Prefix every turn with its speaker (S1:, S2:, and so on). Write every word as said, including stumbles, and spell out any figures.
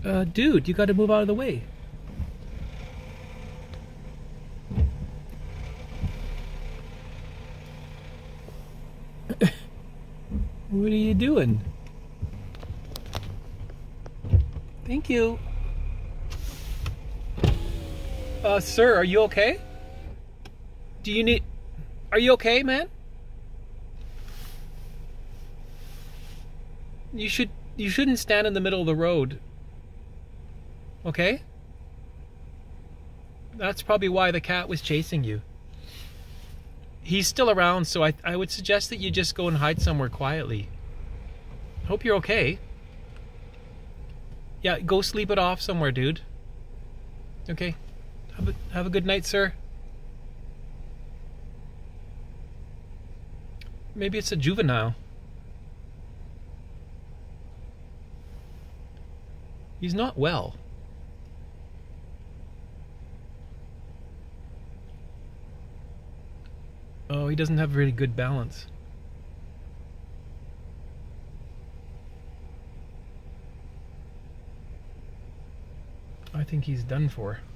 S1: Uh, dude, you gotta move out of the way. What are you doing? Thank you. Uh, sir, are you okay? Do you need... Are you okay, man? You should... You shouldn't stand in the middle of the road. Okay? That's probably why the cat was chasing you. He's still around, so I, I would suggest that you just go and hide somewhere quietly. Hope you're okay. Yeah, go sleep it off somewhere, dude. Okay. Have a, have a good night, sir. Maybe it's a juvenile. He's not well. Oh, he doesn't have really good balance. I think he's done for.